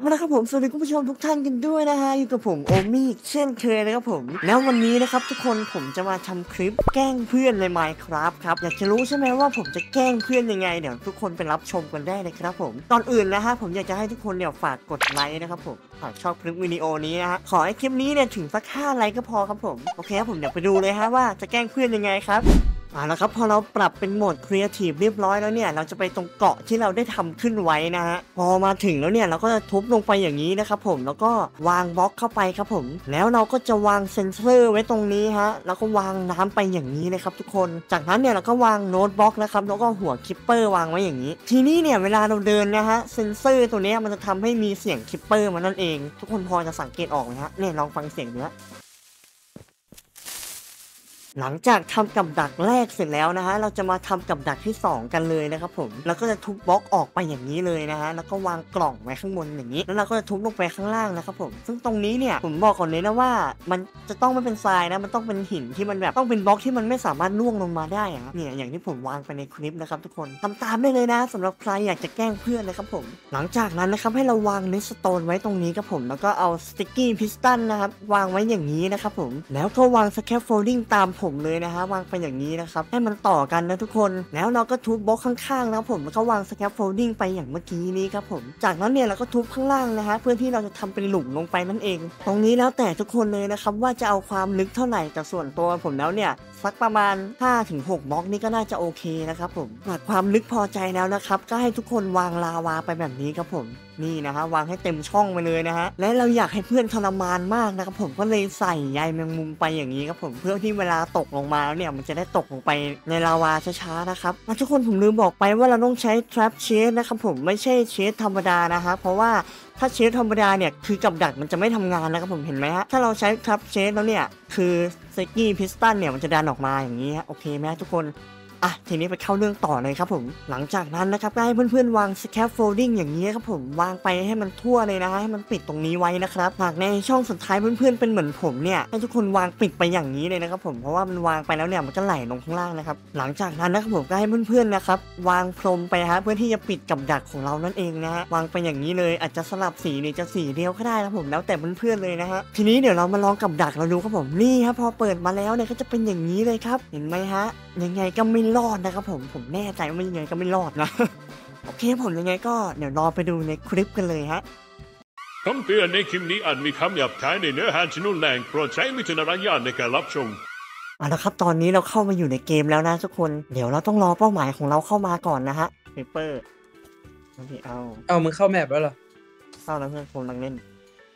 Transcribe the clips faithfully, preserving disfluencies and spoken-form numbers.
เอาละครับผมสวัสดีคุณผู้ชมทุกท่านกันด้วยนะฮะอยู่กับผมโอมี่เช่นเคยนะครับผมแล้ววันนี้นะครับทุกคนผมจะมาทำคลิปแกล้งเพื่อนใน Minecraft ครับอยากจะรู้ใช่ไหมว่าผมจะแกล้งเพื่อนยังไงเดี๋ยวทุกคนไปรับชมกันได้เลยครับผมก่อนอื่นนะฮะผมอยากจะให้ทุกคนเนี่ยฝากกดไลค์นะครับผมหากชอบคลิปวิดีโอนี้นะฮะขอให้คลิปนี้เนี่ยถึงสักห้าไลค์ก็พอครับผมโอเคครับผมเดี๋ยวไปดูเลยฮะว่าจะแกล้งเพื่อนยังไงครับอ่าแล้วครับพอเราปรับเป็นโหมดครีเอทีฟเรียบร้อยแล้วเนี่ยเราจะไปตรงเกาะที่เราได้ทำขึ้นไว้นะฮะพอมาถึงแล้วเนี่ยเราก็จะทุบลงไปอย่างนี้นะครับผมแล้วก็วางบล็อกเข้าไปครับผมแล้วเราก็จะวางเซนเซอร์ไว้ตรงนี้ฮะแล้วก็วางน้ำไปอย่างนี้เลยครับทุกคนจากนั้นเนี่ยเราก็วางโน้ตบล็อกนะครับแล้วก็หัวคิปเปอร์วางไว้อย่างนี้ทีนี้เนี่ยเวลาเราเดินนะฮะเซนเซอร์ตัวนี้มันจะทำให้มีเสียงคิปเปอร์มันนั่นเองทุกคนพอจะสังเกตออกไหมฮะเนี่ยลองฟังเสียงเนี้ยหลังจากทำกับดักแรกเสร็จแล้วนะฮะเราจะมาทำกับดักที่สองกันเลยนะครับผมแล้วก็จะทุบบล็อกออกไปอย่างนี้เลยนะฮะแล้วก็วางกล่องไว้ข้างบนอย่างนี้แล้วเราก็จะทุบลงไปข้างล่างนะครับผมซึ่งตรงนี้เนี่ยผมบอกก่อนเลยนะว่ามันจะต้องไม่เป็นทรายนะมันต้องเป็นหินที่มันแบบต้องเป็นบล็อกที่มันไม่สามารถล่วงลงมาได้อะเนี่ยอย่างที่ผมวางไปในคลิปนะครับทุกคนทำตามได้เลยนะสำหรับใครอยากจะแกล้งเพื่อนนะครับผมหลังจากนั้นนะครับให้เราวางเลสโตนไว้ตรงนี้ครับผมแล้วก็เอาสติ๊กกี้พิสตันนะครับวางไว้อย่างนี้นะครับผมแล้วก็วางสแคฟโฟลดิ้งตามผมเลยนะฮะวางไปอย่างนี้นะครับให้มันต่อกันนะทุกคนแล้วเราก็ทุบบล็อกข้างๆนะครับผมแล้วก็วางสแคฟโฟลดิ้งไปอย่างเมื่อกี้นี้ครับผมจากนั้นเนี่ยเราก็ทุบข้างล่างนะฮะเพื่อที่เราจะทำเป็นหลุมลงไปนั่นเองตรงนี้แล้วแต่ทุกคนเลยนะครับว่าจะเอาความลึกเท่าไหร่แต่ส่วนตัวผมแล้วเนี่ยสักประมาณ ห้าถึงหก บล็อกนี่ก็น่าจะโอเคนะครับผมหากความลึกพอใจแล้วนะครับก็ให้ทุกคนวางลาวาไปแบบนี้ครับผมนี่นะฮะวางให้เต็มช่องไปเลยนะฮะและเราอยากให้เพื่อนทรมานมากนะครับผมก็เลยใส่ใยแมงมุมไปอย่างนี้ครับผมเพื่อที่เวลาตกลงมาแล้วเนี่ยมันจะได้ตกลงไปในลาวาช้าๆนะครับทุกคนผมลืมบอกไปว่าเราต้องใช้ trap chest นะครับผมไม่ใช่เชสธรรมดานะฮะเพราะว่าถ้าเชสธรรมดาเนี่ยคือกับดักมันจะไม่ทำงานนะครับผมเห็นไหมฮะถ้าเราใช้ trap chest แล้วเนี่ยคือสติ๊กกี้พิสตันเนี่ยมันจะดันออกมาอย่างนี้ฮะโอเคไหมทุกคนอ่ะทีนี้ไปเข้าเรื่องต่อเลยครับผมหลังจากนั้นนะครับก็ให้เพื่อนๆวาง scaffolding อย่างนี้ครับผมวางไปให้มันทั่วเลยนะให้มันปิดตรงนี้ไว้นะครับหากในช่องสุดท้ายเพื่อนๆเป็นเหมือนผมเนี่ยให้ทุกคนวางปิดไปอย่างนี้เลยนะครับผมเพราะว่ามันวางไปแล้วเนี่ยมันก็ไหลลงข้างล่างนะครับหลังจากนั้นนะครับผมก็ให้เพื่อนๆนะครับวางพรมไปฮะเพื่อที่จะปิดกับดักของเรานั่นเองนะฮะวางไปอย่างนี้เลยอาจจะสลับสีหรือจะสีเดียวก็ได้ครับผมแล้วแต่เพื่อนๆเลยนะฮะทีนี้เดี๋ยวเรามาลองกับดักเราดูครับผมนี่ครับพอเปิดมาแล้วเนี่ยก็จะเป็นอย่างนี้เลยครับเห็นไหมฮะยังไงก็ไม่รอดนะครับผมผมแน่ใจว่ายังไงก็ไม่รอดนะ โอเคผมยังไงก็เดี๋ยวรอไปดูในคลิปกันเลยฮะคำเตือนในคลิปนี้อาจมีคำหยาบคายในเนื้อหาที่รุนแรงโปรดใช้วิจารณญาณในการรับชมเอาละครับตอนนี้เราเข้ามาอยู่ในเกมแล้วนะทุกคนเดี๋ยวเราต้องรอเป้าหมายของเราเข้ามาก่อนนะฮะเปเปอร์ไม่เอาเอามึงเข้าแมปแล้วเหรอเข้าแล้วเพื่อนผมกำลังเล่น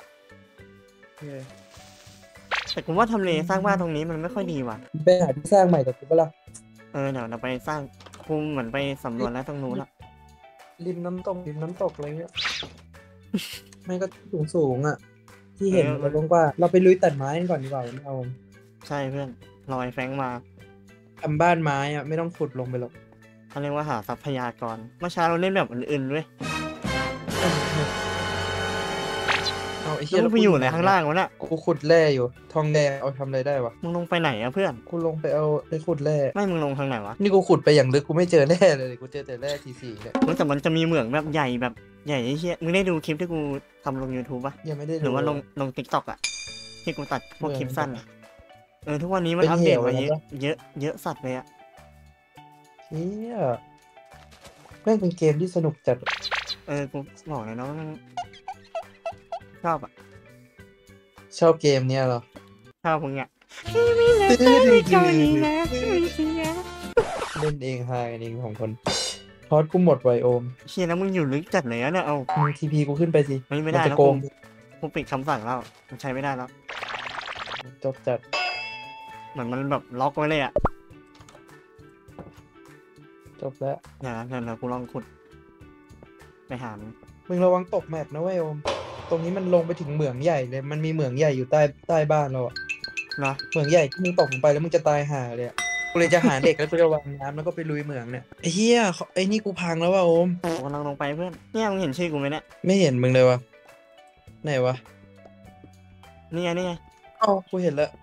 แต่ผมว่าทำเลสร้างบ้านตรงนี้มันไม่ค่อยดีว่ะไปหาที่สร้างใหม่กับกูเปล่าเออเดี๋ยวเราไปสร้างคุมเหมือนไปสำรวจแล้วตรงนู้นละริมน้ำตกริมน้ำตกอะไรเงี้ยไม่ก็สูงสูงอ่ะที่เห็นเราลงว่าเราไปลุยตัดไม้ก่อนดีกว่าไม่เอาใช่เพื่อนรอยแฟงมาทำบ้านไม้อ่ะไม่ต้องขุดลงไปหรอกเขาเรียกว่าหาทรัพยากรเมื่อเช้าเราเล่นแบบอื่นๆด้วยเอาไอ้เหี้ยเราไปอยู่ในข้างล่างวะน่ะกูขุดแร่อยู่ทองแดงเอาทำอะไรได้วะมึงลงไปไหนอะเพื่อนกูลงไปเอาไปขุดแร่ไม่มึงลงทางไหนวะนี่กูขุดไปอย่างลึกกูไม่เจอแร่เลยกูเจอแต่แร่ทีสี่เนี่ยแต่มันจะมีเหมืองแบบใหญ่แบบใหญ่เชี่ยมึงได้ดูคลิปที่กูทำลง YouTube ป่ะยังไม่ได้หรือว่าลงลง TikTok อะที่กูตัดพวกคลิปสั้นอะเออทุกวันนี้มันอัปเดตมาเยอะเยอะเยอะสัตว์เลยอะเฮียแม่งเป็นเกมที่สนุกจัดเออกูบอกเลยนะว่ามันชอบอะชอบเกมเนี้ยเหรอชอบมึงอะเล่นเองฮากันเองของคนทอดกูหมดไวโอมเชี่ยแล้วมึงอยู่ลึกจัดเลยนะเอาทีพีกูขึ้นไปสิไม่ไม่ได้แล้วกูกูปิดคำสั่งแล้วมันใช้ไม่ได้แล้วจบจัดเหมือนมันแบบล็อกไว้เลยอะจบแล้วนะนั่นนะกูลองขุดไปหามึงมึงระวังตกแมปนะเว้ยโอมตรงนี้มันลงไปถึงเหมืองใหญ่เลยมันมีเหมืองใหญ่อยู่ใต้ใต้บ้านเราอะนะเหมืองใหญ่ที่มึงตกลงไปแล้วมึงจะตายห่าเลยกูเลยจะหาเด็กแล้วกูจะวางน้ำแล้วก็ไปลุยเหมืองเนี่ยไอ้เหี้ยไอ้นี่กูพังแล้วว่ะโอมกำลังลงไปเพื่อนเนี่ยมึงเห็นชื่อกูไหมเนี่ยไม่เห็นมึงเลยวะไหนวะนี่ไงนี่ไงอ๋อกูเห็นแล้ว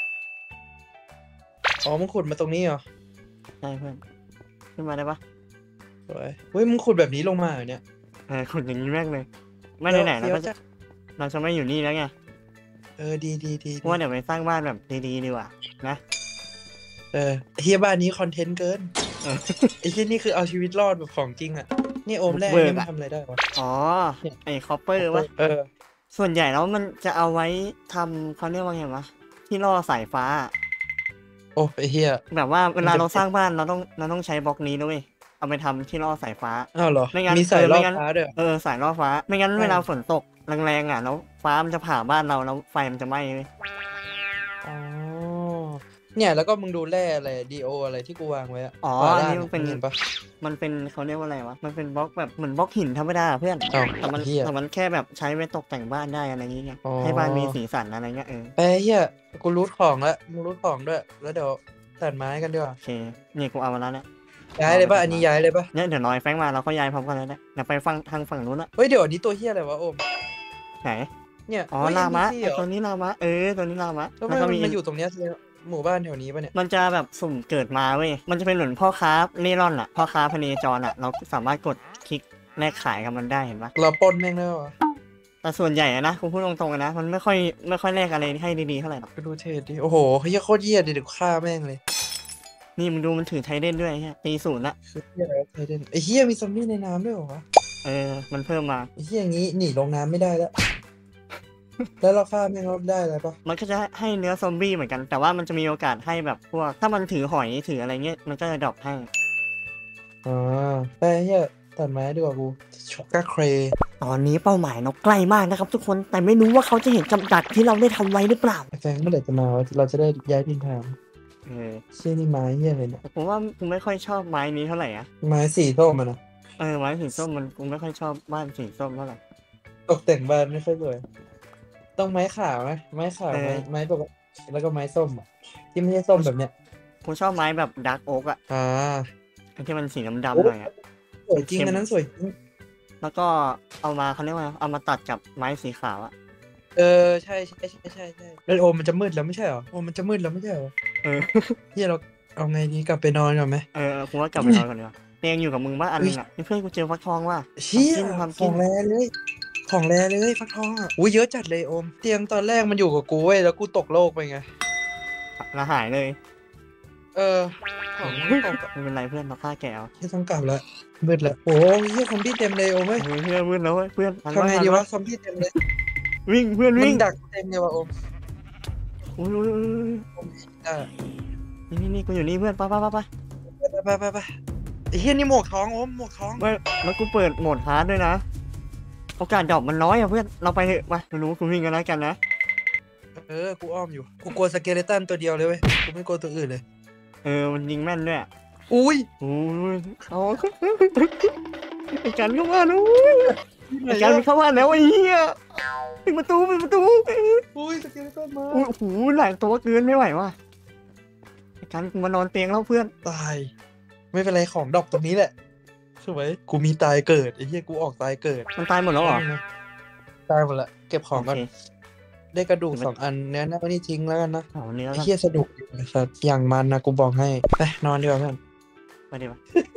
อ๋อมึงขุดมาตรงนี้เหรอใช่เพื่อนขึ้นมาได้ปะสวยเฮ้ยมึงขุดแบบนี้ลงมาเหรอเนี่ยเออขุดอย่างนี้แม่งเลยไม่ไหนๆเราก็จะเราจะไม่อยู่นี่แล้วไงเออดีดีดีเพราะว่าเดี๋ยวไปสร้างบ้านแบบดีๆดีกว่านะเออเฮียบ้านนี้คอนเทนต์เกินไอ้ที่นี่คือเอาชีวิตรอดแบบของจริงอ่ะนี่โอมแรกนี่มันทำอะไรได้วะอ๋อไอ้คอปเปอร์วะเออส่วนใหญ่แล้วมันจะเอาไว้ทำเขาเรียกว่าไงวะที่ล่อสายฟ้าโอ้ไอ้เฮียแบบว่าเวลาเราสร้างบ้านเราต้องเราต้องใช้บล็อกนี้ด้วยเอาไปทำที่ล่อสายฟ้าอ้าวเหรอไม่งั้นมีสายล่อฟ้าด้วยเออสายล่อฟ้าไม่งั้นเวลาฝนตกแรงๆอ่ะแล้วฟ้ามันจะผ่าบ้านเราแล้วไฟมันจะไหม้เลยอ๋อเนี่ยแล้วก็มึงดูแร่อะไรดีโออะไรที่กูวางไว้อ๋ออันนี้มันเป็นเห็นปะมันเป็นเขาเรียกว่าอะไรวะมันเป็นบล็อกแบบเหมือนบล็อกหินธรรมดาเพื่อนแต่มันแต่มันแค่แบบใช้ไว้ตกแต่งบ้านได้อะไรอย่างเงี้ยให้บ้านมีสีสันอะไรเงี้ยเออไปเฮียกูรูทของแล้วมึงรูทของด้วยแล้วเดี๋ยวตัดไม้กันดีกว่าโอเคนี่กูเอามาแล้วเนี่ยย้ายเลยป่ะอันนี้ย้ายเลยป่ะเนี่ยเดี๋ยวน้อยแฟงมาเราก็ย้ายพร้อมกันเลยนะเดี๋ยวไปฟังทางฝั่งนู้นละเฮ้ยเดี๋ยวอันนี้ตัวเฮียอะไรวะโอมไหนเนี่ยอ๋อลามะตัวนี้ลามะเออตัวนี้ลามะแล้วมันมาอยู่ตรงเนี้ยหมู่บ้านแถวนี้ป่ะเนี่ยมันจะแบบสุ่มเกิดมาเว้ยมันจะเป็นเหมือนพ่อค้าเล่ร่อนอ่ะพ่อค้าพเนจรอ่ะเราสามารถกดคลิกแลกขายกับมันได้เห็นปะเราปล้นแม่งได้ปะแต่ส่วนใหญ่นะคุณพูดตรงๆนะมันไม่ค่อยไม่ค่อยแลกอะไรให้ดีๆเท่าไหร่หรอกไปดูเทรดดิโอ้โหเฮียโคตรเยี่ยดิเดี๋ยวฆ่าแม่งเลยนี่มึงดูมันถือไทเดนด้วยฮะตีศูนย์ละคือเฮียอะไรไทเดนไอ้เฮียมีซอมบี้ในน้ำด้วยเหรอวะเออมันเพิ่มมาไอ้เฮียอย่างงี้หนีลงน้ำไม่ได้แล้วแล้วเราฆ่าแม่งได้อะไรปะมันก็จะให้เนื้อซอมบี้เหมือนกันแต่ว่ามันจะมีโอกาสให้แบบพวกถ้ามันถือหอยถืออะไรเงี้ยมันก็จะดรอปให้อ๋อไปเฮียตัดไม้ดีกว่ากูช็อกก้าเครตอนนี้เป้าหมายเราใกล้มากนะครับทุกคนแต่ไม่รู้ว่าเขาจะเห็นกำจัดที่เราได้ทำไว้หรือเปล่าแฟงเมื่อไหร่จะมาเราจะได้ย้ายทิศทางเออเชี่ยนี่ไม้เฮียอะไรเนี่ยผมว่าผมไม่ค่อยชอบไม้นี้เท่าไหร่อะไม้สีส้มมันนะเออไม้สีส้มมันผมไม่ค่อยชอบบ้านสีส้มเท่าไหร่ตกแต่งบ้านไม่ค่อยสวยต้องไม้ขาวไหมไม้ขาวไม้ไม้ปกติแล้วก็ไม้ส้มอ่ะที่ไม่ใช่ส้มแบบเนี้ยผมชอบไม้แบบดาร์กโอ๊กอ่ะอ่าที่มันสีดำๆหน่อยอ่ะสวยจริงอันนั้นสวยจริงแล้วก็เอามาเขาเรียกว่าเอามาตัดกับไม้สีขาวอ่ะเออใช่ใช่ใช่ใช่ใช่แล้วโอมมันจะมืดแล้วไม่ใช่หรอโอมมันจะมืดแล้วไม่ใช่หรอเออที่เราเอาไงดีกลับไปนอนก่อนไหมเออผมว่ากลับไปนอนก่อนดีกว่าเตียงอยู่กับมึงบ้านอันนึงอ่ะเพื่อนกูเจอฟักทองว่ะเชี่ยของแรเลยของแรเลยฟักทองอ่ะอุ้ยเยอะจัดเลยโอมเตียงตอนแรกมันอยู่กับกูเว้ยแล้วกูตกโลกไปไงแล้วหายเลยเออของไม่เป็นไรเพื่อนเราฆ่าแกวที่ต้องกลับแล้วมืดแล้วโอ้ยเฮียซอมบี้เต็มเลยโอ้ยเพื่อนมืดแล้วเพื่อนทำไงดีวะซอมบี้เต็มเลยวิ่งเพื่อนวิ่งดักเต็มเลยวะโอมอุ้ยนี่นี่กูอยู่นี่เพื่อนไปไปไปไปไปไปไปไอ้เฮียนี่หมวกท้องโอมหมวกท้องไม่แล้วกูเปิดโหมดฮาร์ดด้วยนะโอกาสดรอปมันน้อยอะเพื่อนเราไปเถอะมารู้คุณวิ่งกันแล้วกันนะเออกูอ้อมอยู่กูกลัวสเกเลตันตัวเดียวเลยเว้ยกูไม่กลัวตัวอื่นเลยเออมันยิงแม่นด้วยอุ้ยอุ้ยเขาไอ้กันเข้ามาแล้วไอ้กันมันเข้ามาแล้วไอ้เหี้ยปิดประตูปิดประตูอุ้ยสเกเลตันมาอุ้ยหูหลายตัวเกินไม่ไหวว่ะไอ้กันกูมานอนเตียงแล้วเพื่อนตายไม่เป็นไรของดอกตรงนี้แหละสวยกูมีตายเกิดไอ้เหี้ยกูออกตายเกิดมันตายหมดแล้วเหรอตายหมดละเก็บของก่อนได้กระดูกสองอันเนื้อหน้านี่ทิ้งแล้วกันนะอ๋อเนื้อไอ้เหี้ยสนุกสัตว์อย่างมันนะกูบอกให้ไปนอนดีกว่าเพื่อนไปดีกว่า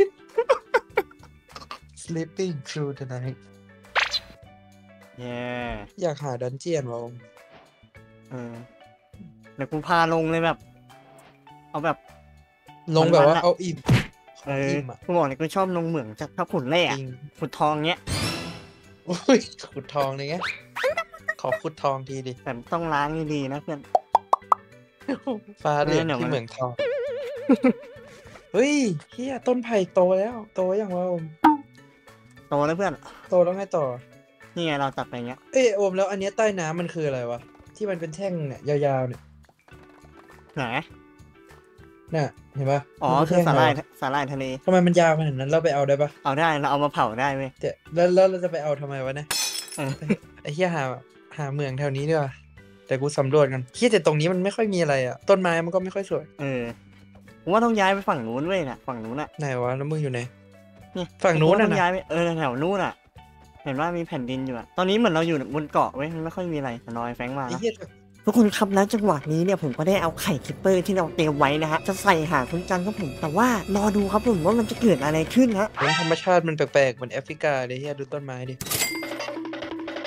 sleeping through the night แย่อยากหาดันเจียนวะเออเดี๋ยวกูพาลงเลยแบบเอาแบบลงแบบว่าเอาอิ่มเออกูบอกเลยกูชอบลงเหมืองจากถ้าขุดแร่ขุดทองเงี้ยโอ้ยขุดทองเลยไงขอขุดทองทีดิแต่ต้องล้างดีๆนะเพื่อนฟ้าเดือดที่เหมืองทองเฮ้ยเฮียต้นไผ่โตแล้วโตอย่างว่าอมโตแล้วเพื่อนโตแล้วไงต่อนี่ไงเราตัดไปเงี้ยเอ้ยโอมแล้วอันนี้ใต้น้ำมันคืออะไรวะที่มันเป็นแท่งเนี่ยยาวๆเนี่ยไหนน่ะเห็นปะอ๋อคือสาหร่ายสาหร่ายทะเลทำไมมันยาวขนาดนั้นเราไปเอาได้ปะเอาได้เราเอามาเผาได้เว้ยแล้วแล้วเราจะไปเอาทำไมวะเนี่ยไอ้เหี้ยหาหาเมืองแถวนี้ดีกว่าแต่กูสำรวจกันเหี้ยแต่ตรงนี้มันไม่ค่อยมีอะไรอ่ะต้นไม้มันก็ไม่ค่อยสวยเออผมว่าต้องย้ายไปฝั่งนู้นเว้ยน่ะฝั่งนู้นอ่ะไหนวะแล้วมึงอยู่ไหนนี่ฝั่งนู้นน่ะย้ายไปเออแถวนู้นอ่ะเห็นว่ามีแผ่นดินอยู่อ่ะตอนนี้เหมือนเราอยู่บนเกาะเว้ยมันไม่ค่อยมีอะไรน้อยแฟงมาทุกคนครับแล้วจังหวะนี้เนี่ยผมก็ได้เอาไข่คิปเปอร์ที่เราเตรียมไว้นะฮะจะใส่หาคุณจันครับผมแต่ว่ารอดูครับผมว่ามันจะเกิดอะไรขึ้นฮะธรรมชาติมันแปลกๆเหมือนแอฟริกาเลยเฮียดูต้นไม้ดิ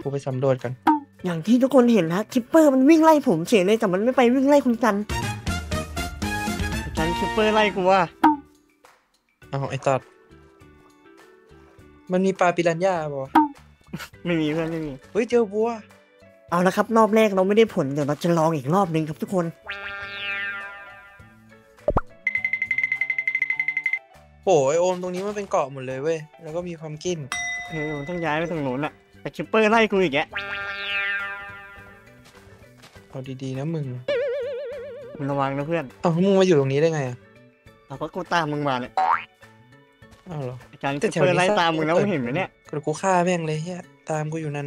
กูไปสำรวจกันอย่างที่ทุกคนเห็นนะคิปเปอร์มันวิ่งไล่ผมเฉยเลยแต่มันไม่ไปวิ่งไล่คุณกันกันคิปเปอร์ไล่กูว่าเอาไอ้ตัดมันมีปลาปิรันย่าป่ะไม่มีเพื่อนไม่มีเฮ้ยเจอบัวเอาละครับรอบแรกเราไม่ได้ผลเดี๋ยวเราจะลองอีกรอบนึงครับทุกคนโหไอโอมตรงนี้มันเป็นเกาะหมดเลยเว้ยแล้วก็มีความกินเออมันต้องย้ายไปตรงโน้นอะแต่คิปเปอร์ไล่กูอีกแกเอาดีๆนะมึงมึงระวังนะเพื่อนเอามึงมาอยู่ตรงนี้ได้ไงอ่ะเอาก็กูตามมึงมาเนี่ยอ้าวเหรอการคิปเปอร์ไล่ตามมึงแล้วมึงเห็นไหมเนี่ยกูฆ่าแม่งเลยเฮียตามกูอยู่นั่น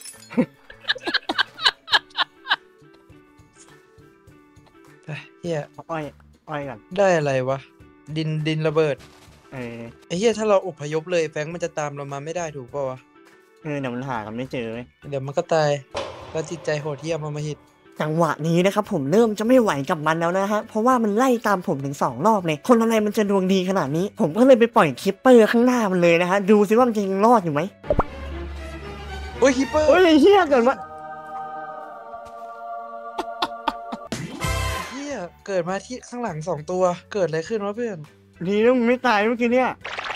ไปเฮียอ้อยอ้อยกันได้อะไรวะดินดินระเบิดเออไอ้เฮียถ้าเราอพยพเลยแฟงมันจะตามเรามาไม่ได้ถูกป่าวะเออเดี๋ยวมันหากันไม่เจอเลยเดี๋ยวมันก็ตายแล้วจิตใจโหดเหี้ยมมาหิตจังหวะนี้นะครับผมเริ่มจะไม่ไหวกับมันแล้วนะฮะเพราะว่ามันไล่ตามผมถึงสองรอบเลยคนอะไรมันจะดวงดีขนาดนี้ผมก็เลยไปปล่อยคิปเปอร์ข้างหน้ามันเลยนะฮะดูซิว่ามันจะยังรอดอยู่ไหมโอ้ยคิปเปอร์โอ้ยเฮียเกิดมาเฮียเกิดมาที่ข้างหลังสองตัวเกิดอะไรขึ้นวะเพื่อนดีนะมึงไม่ตายเมื่อกี้เนี่ย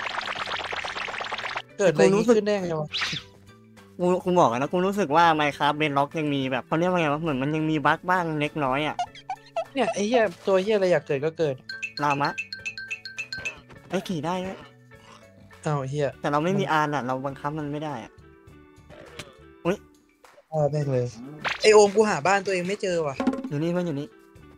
เกิดอะไรขึ้นได้ไงวะกูกูบอกนะกูรู้สึกว่า Minecraft Bedrock ยังมีแบบเขาเรียกว่าไงวะเหมือนมันยังมีบั๊กบ้างเล็กน้อยอ่ะเนี่ยไอ้เหี้ยตัวเหี้ยอะไรอยากเกิดก็เกิดลามะไอ้ขี่ได้ไหมอ้าวเหี้ยแต่เราไม่มีอาร์อ่ะเราบังคับมันไม่ได้อ่ะอุ้ยอ่าแม่งเลยไอโอมกูหาบ้านตัวเองไม่เจอว่ะอยู่นี่เพื่อนอยู่นี่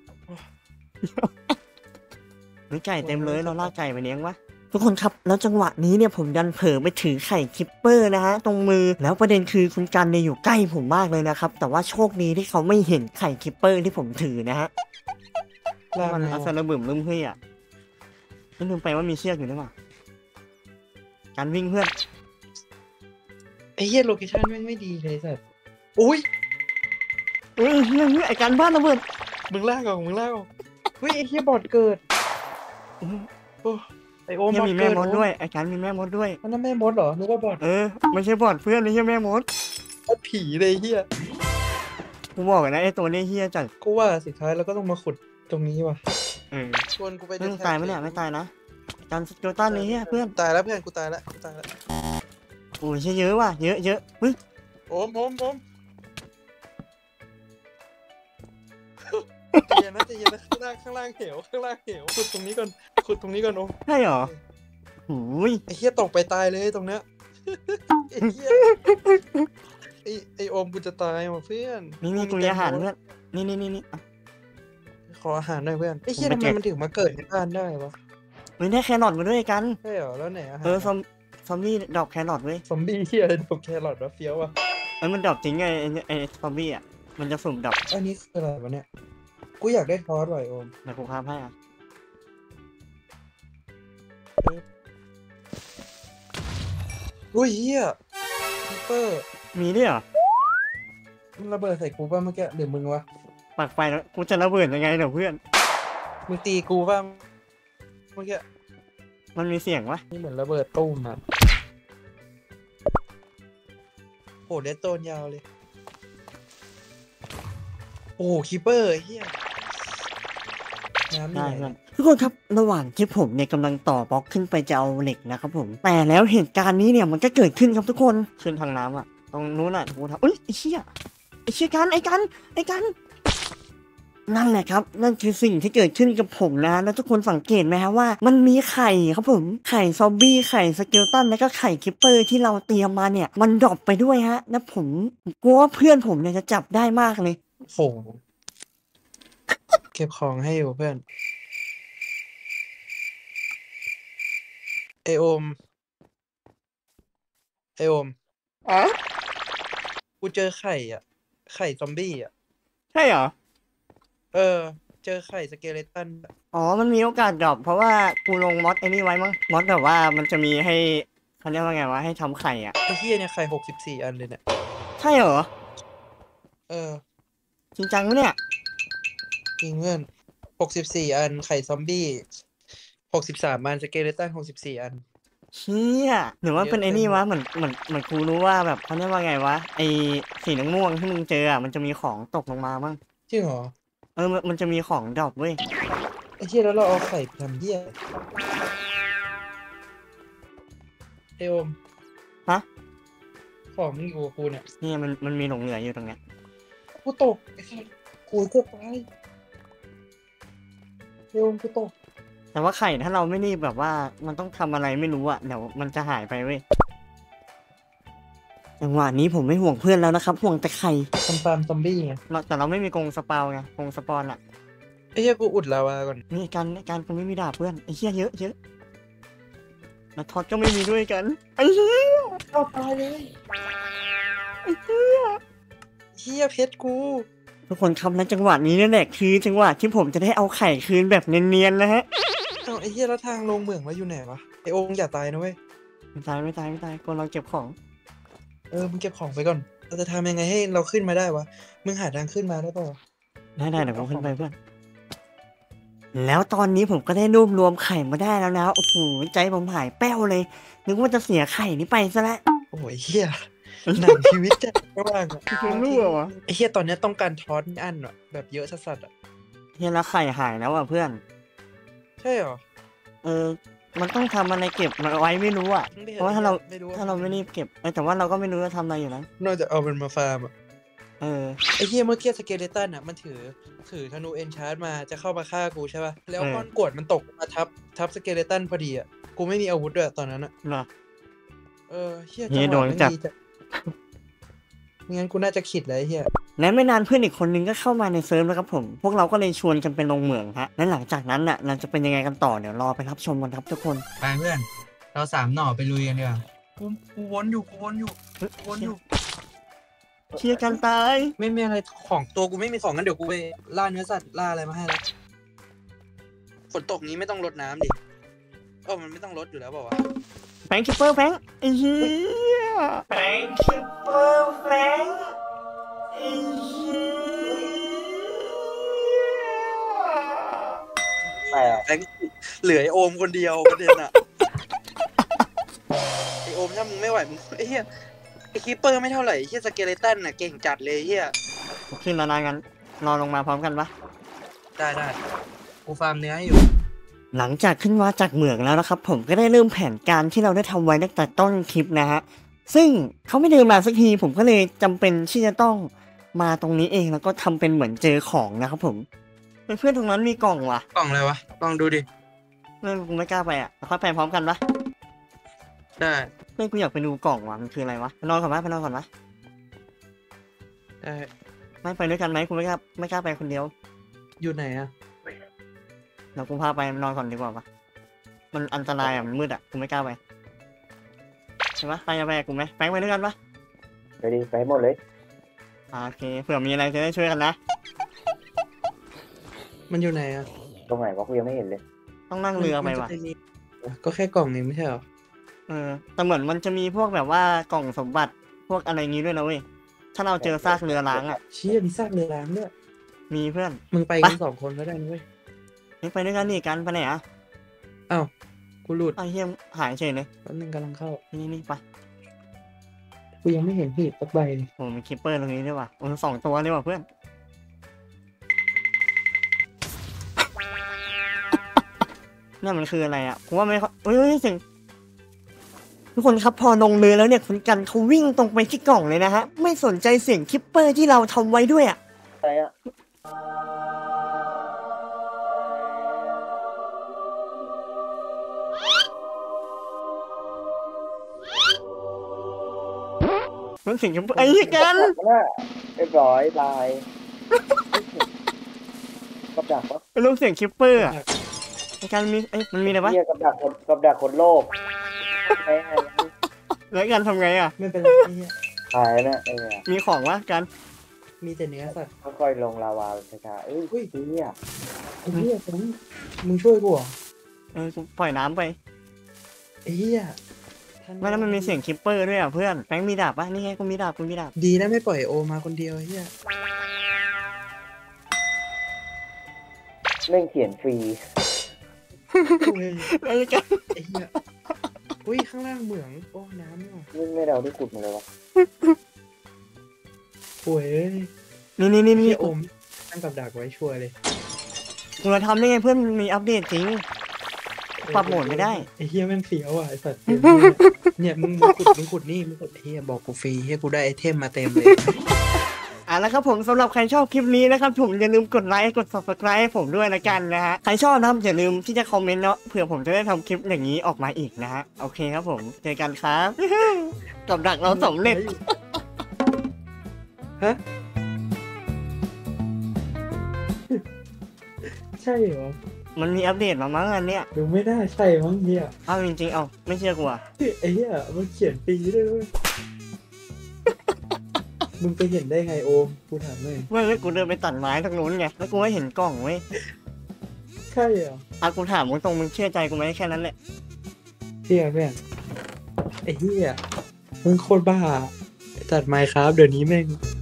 มีไก่เต็มเลยเราล่าไก่ไปเลี้ยงวะทุกคนครับแล้วจังหวะนี้เนี่ยผมดันเผลอไปถือไข่คิปเปอร์นะฮะตรงมือแล้วประเด็นคือคุณกันเนี่ยอยู่ใกล้ผมมากเลยนะครับแต่ว่าโชคดีที่เขาไม่เห็นไข่คิปเปอร์ที่ผมถือนะฮะมันอัศระบึมลืมเพื่อไม่ลืมไปว่ามีเชือกอยู่ด้วยมั้ยการวิ่งเพื่อนไอ้เหี้ยโลเคชั่นแม่งไม่ดีเลยสัสอุ้ยเฮ้ยเฮ้ยไอ้การบ้านระเบิดมึงล่าก่อนมึงล่าก่อนเฮ้ยไอ้เหี้ยบอดเกิดโอ้ไอโอมมีแม่มดด้วยไอการมีแม่มดด้วยมันนั่นแม่มดเหรอนึกว่าบอดเออไม่ใช่บอดเพื่อนนี่ใช่แม่มดก็ผีเลยเฮียกูบอกนะไอตัวนี้เฮียจัดกูว่าสุดท้ายเราก็ต้องมาขุดตรงนี้ว่ะเออชวนกูไปไม่ตายไหมเนี่ยไม่ตายนะการสกิลตันนี่เฮียเพื่อนตายแล้วเพื่อนกูตายแล้วกูตายแล้วโอ้ยเยอะว่ะเยอะเยอะเฮ้ยโอมโอมโอมเย็นนะจะเย็นนะข้างล่างข้างล่างเหวข้างล่างเหวขุดตรงนี้ก่อนขุดตรงนี้ก่อนโอมใช่หรอหูยไอ้เหี้ยตกไปตายเลยตรงเนี้ยไอ้เหี้ยไอ้ไอ้โอมกูจะตายว่ะเพื่อนนี่นี่กูมีอาหารเพื่อนนี่นี่นี่นี่ขออาหารหน่อยเพื่อนไอ้เหี้ยทำไมมันถึงมาเกิดในบ้านได้วะมันได้แครอทมาด้วยกันใช่เหรอแล้วไหนอาหารเออซอมซอมบี้ดอกแครอทเว้ยซอมบี้เหี้ยดอกแครอทวะเฟี้ยววะเอ้ยมันดอกจริงไงไอ้ไอ้ซอมบี้อ่ะมันจะสุ่มดอกอันนี้คืออะไรวะเนี่ยกูอยากได้ทอสหน่อยโอมเดี๋ยวกูค้าให้อ่ะอุ้ยเฮียคิปเปอร์มีด้วยเหรอมันระเบิดใส่กูป่ะเมื่อกี้หรือมึงวะปักไฟแล้วกูจะระเบิดยังไงเดี๋ยวเพื่อนมึงตีกูป่ะเมื่อกี้มันมีเสียงวะนี่เหมือนระเบิดตู้มอ่ะโหเดตโตนยาวเลยโอ้คิปเปอร์เฮียได้ครับทุกคนครับระหว่างที่ผมเนี่ยกำลังต่อบล็อกขึ้นไปจะเอาเหล็กนะครับผมแต่แล้วเหตุการณ์นี้เนี่ยมันก็เกิดขึ้นครับทุกคนขึ้นทางน้ำอ่ะตรงนู้นอ่ะกูทำอุ้ยไอ้เชี่ยไอ้เชี่ยกันไอ้กันไอ้กันนั่นแหละครับนั่นคือสิ่งที่เกิดขึ้นกับผมนะแล้วทุกคนสังเกตไหมฮะว่ามันมีไข่ครับผมไข่ซอมบี้ไข่สเกลตันแล้วก็ไข่คิปเปอร์ที่เราเตรียมมาเนี่ยมันดรอปไปด้วยฮะแล้วผมกลัวว่าเพื่อนผมเนี่ยจะจับได้มากเลยโหเก็บของให้อยู่เพื่อนไอโอมไอโอมอ๋อกูเจอไข่อ่ะไข่ซอมบี้อ่ะใช่เหรอเออเจอไข่สเกเลตันอ๋อมันมีโอกาสดรอปเพราะว่ากูลงมอดไอ้นี่ไว้มั้งมอดแบบว่ามันจะมีให้เขาเรียกว่าไงวะให้ทำไข่อ่ะไอ้เหี้ยเนี่ยไข่หกสิบสี่อันเลยเนี่ยใช่เหรอเออจริงจังเนี่ยจริงเพื่อนหกสิบสี่อันไข่ซอมบี้หกสิบสามอันสเกเลตันหกสิบสี่อันเชี่ยหรือว่าเป็นไอ้นี่วะเหมือนเหมือนเหมือนกูรู้ว่าแบบเขาเรียกว่าไงวะไอ้สีน้ำม่วงที่มึงเจออ่ะมันจะมีของตกลงมาบ้างจริงเหรอเออมันมันจะมีของดรอปเว้ยไอ้เชี่ยแล้วเราเอาไข่ไปทำเหี้ยไอโอมฮะของมึงอยู่กับกูเนี่ยนี่มันมันมีหลงเหลืออยู่ตรงเนี้ยกูตกไอ้สัสกูเกือบตายไอโอมกูตกแต่ว่าไข่ถ้าเราไม่รีบแบบว่ามันต้องทำอะไรไม่รู้อ่ะเดี๋ยวมันจะหายไปเว้ยจังหวะนี้ผมไม่ห่วงเพื่อนแล้วนะครับห่วงแต่ไข่ทำฟาร์มซอมบี้ไงเราแต่เราไม่มีกรงสปาวไงกรงสปอนอ่ะไอ้เหี้ยกูอุดลาวาก่อนนี่การการกูไม่มีดาบเพื่อนไอ้เหี้ยเยอะเยอะแล้วท็อตก็ไม่มีด้วยกันไอ้เหี้ยเอาตายเลยไอ้เหี้ยเหี้ยเพชรกูทุกคนครับและจังหวะนี้นี่แหละคือจังหวะที่ผมจะได้เอาไข่คืนแบบเนียนๆนะฮะเอาไอ้เหี้ยแล้วทางลงเหมืองว่าอยู่ไหนวะไอโอมอย่าตายนะเว้ยไม่ตายไม่ตายไม่ตายคนเราเก็บของเออมึงเก็บของไปก่อนเราจะทำยังไงให้เราขึ้นมาได้วะมึงหาทางขึ้นมาได้ป่าวะได้ได้เดี๋ยวผมขึ้นไปเพื่อนแล้วตอนนี้ผมก็ได้รวบรวมไข่มาได้แล้วนะโอ้โหใจผมหายแป้วเลยนึกว่าจะเสียไข่นี้ไปซะแล้วโอ้ยเหี้ยหนังชีวิตจะไม่ว่างอะมันรั่ววะไอ้เหี้ยตอนเนี้ยต้องการทอสอันอะแบบเยอะสัสๆอะเฮียแล้วไข่หายแล้วอ่ะเพื่อนใช่เหรอเออ มันต้องทำอะไรเก็บมันเอาไว้ไม่รู้อ่ะไม่ห็นเพราะว่าถ้าเราไม่รู้ถ้าเราไม่รีบเก็บเออแต่ว่าเราก็ไม่รู้จะทำอะไรอยู่นะนอกจากเอามันมาฟาร์มอะเออไอ้เหี้ยเมื่อกี้สเกเลตันอะมันถือถือธนูเอนชาร์ดมาจะเข้ามาฆ่ากูใช่ป่ะแล้วเออก้อนกรวดมันตกมาทับทับสเกเลตันพอดีอะกูไม่มีอาวุธด้วยตอนนั้นอะเหรอเออเหี้ยเหี้ยจังหวะโดนไม่จับดีจัดไม่งั้นกูน่าจะขิดเลยไอ้เหี้ยและไม่นานเพื่อนอีกคนนึงก็เข้ามาในเซิร์ฟแล้วครับผม พวกเราก็เลยชวนกันไปลงเหมืองฮะและหลังจากนั้นน่ะเราจะเป็นยังไงกันต่อเดี๋ยวรอไปรับชมกันครับทุกคนไปเพื่อน เราสามหน่อไปลุยกันดีกว่ากูกูวนอยู่กูวนอยู่กูวนอยู่เชียร์กันตายไม่มีอะไรของตัวกูไม่มีของงั้นเดี๋ยวกูไปล่าเนื้อสัตว์ล่าอะไรมาให้แล้วฝนตกนี้ไม่ต้องรดน้ำดิเออมันไม่ต้องรดอยู่แล้วเปล่าวะแฟงคิปเปอร์แฟงไอ้เหี้ยแฟงคิปเปอร์แฟงไอ้เหี้ยแต่แบงค์เหลือไอโอมคนเดียวประเด็นอะไอโอมถ้ามึงไม่ไหวมึงไอเหี้ยไอคีปเปอร์ไม่เท่าไหร่ไอ้เหี้ยสเกเลตันน่ะเก่งจัดเลยไอ้เหี้ยขึ้นแล้วนะงั้นรอลงมาพร้อมกันปะได้ได้กูฟาร์มเนื้อให้อยู่หลังจากขึ้นมาจากเหมืองแล้วนะครับผมก็ได้เริ่มแผนการที่เราได้ทำไว้ตั้งแต่ต้นคลิปนะฮะซึ่งเขาไม่เดินมาสักทีผมก็เลยจำเป็นที่จะต้องมาตรงนี้เองแล้วก็ทำเป็นเหมือนเจอของนะครับผมเพื่อนๆตรงนั้นมีกล่องว่ะกล่องอะไรวะลองดูดิเพื่อนกูไม่กล้าไปอ่ะเราค่อยไปพร้อมกันปะได้เพื่อนกูอยากไปดูกล่องว่ะมันคืออะไรวะไปนอนก่อนปะไปนอนก่อนปะได้ไม่ไปด้วยกันไหมกูไม่กล้าไม่กล้าไปคนเดียวอยู่ไหนอะเดี๋ยวกูพาไปนอนก่อนดีกว่าปะมันอันตรายอ่ะมันมืดอ่ะกูไม่กล้าไปใช่ปะไปจะไปกับกูไหมแป้งไปด้วยกันปะไปดิไปหมดเลยอ่าโอเคเผื่อมีอะไรจะได้ช่วยกันนะมันอยู่ไหนอะตรงไหนวะกูยังไม่เห็นเลยต้องนั่งเรือไปว่ะมันจมีก็แค่กล่องนี้ไม่ใช่เหรอเออแต่เหมือนมันจะมีพวกแบบว่ากล่องสมบัติพวกอะไรงี้ด้วยนะเว้ยถ้าเราเจอซากเรือล้างอ่ะเชี่ยมีซากเรือร้างด้วยมีเพื่อนมึงไปกันสองคนก็ได้นะเว้ยนี่ไปด้วยกันนี่กันไปไหนอ่ะอ้าวกูหลุดไอ้เฮียหายเฉยเลยแป๊บนึงกำลังเข้านี่นี่ไปกูยังไม่เห็นหีบสักใบเลยโอ้มีคิปเปอร์ตรงนี้ด้วยว่ะโอ้สองตัวเลยว่ะเพื่อนเนี่ยมันคืออะไรอ่ะผมว่าไม่ค่อยเฮ้ยเสียงทุกคนครับพอลงเรือแล้วเนี่ยคุณกันเขาวิ่งตรงไปที่กล่องเลยนะฮะไม่สนใจเสียงคิปเปอร์ที่เราทำไว้ด้วยอ่ะอะไรอะมันเสียงคิปเปอร์ไอ้เหี้ยกันน่ะเรียบร้อยตายกับดักปะเป็นรูปเสียงคิปเปอร์อ่ะไอ้กันมีเอ้ยมันมีอะไรวะเฮียกับดักคนกับดักคนโลกไอ้ไอ้แล้วกันทำไงอ่ะไม่เป็นไรไอ้เหี้ยหายนะไอ้เนี่ยมีของวะกันมีแต่เนื้อสัตว์ค่อยๆลงลาวาช้าๆเอ้ยอุ้ยเฮียไอ้เหี้ยผมมึงช่วยกูเหรอเออกูปล่อยน้ำไปไอ้เหี้ยไม่แล้วมันมีเสียงคิปเปอร์ด้วยอ่ะเพื่อนแฟงมีดาบปะนี่ไงกูมีดาบกูมีดาบดีนะไม่ปล่อยโอมาคนเดียวไอ้เหี้ยเล่นเขียนฟรีโอ้ยไอ้กันไอ้เหี้ยอุ้ยข้างล่างเหมืองโอ้น้ำว่ะนี่ไม่เราได้ขุดมาเลยวะโอ้ยนี่นี่นี่พี่นี่โอมตั้งกับดักไว้ชัวร์เลยกูจะทำได้ไงเพื่อนมันมีอัปเดตจริง ปรับโหมดไม่ได้ไอ้เฮียแม่งเสียวอ่ะไอ้สัตว์เกมเนี่ยเนี่ยมึงมึงขุดมึงขุดนี่มึงขุดเฮียบอกกูฟรีเฮียกูได้ไอเทมมาเต็มเลยอ่ะแล้วครับผมสำหรับใครชอบคลิปนี้นะครับผมอย่าลืมกดไลค์กด ซับสไครบ์ ให้ผมด้วยละกันนะฮะใครชอบนะครับอย่าลืมที่จะคอมเมนต์เนาะเผื่อผมจะได้ทำคลิปอย่างนี้ออกมาอีกนะฮะโอเคครับผมเจอกันครับ กับดักเราสำเร็จฮะใช่เหรอมันมีอัปเดตมามั้งอันเนี้ยดูไม่น่าใช่มั้งเฮียเอาจริงๆเอาไม่เชื่อกูอ่ะไอ้เฮียมันเขียนปีด้วยเวย มึงไปเห็นได้ไงโอมกูถามเลยเมื่อกูเดินไปตัดไม้ทางนู้นไงแล้วกูก็เห็นกล่องเว้ยใช่เหรออ่ะกูถามมึงตรงมึงเชื่อใจกูไหมแค่นั้นแหละเฮียแม่งไอ้เฮียมึงโคตรบ้าตัดไมค์ครับเดี๋ยวนี้แม่ง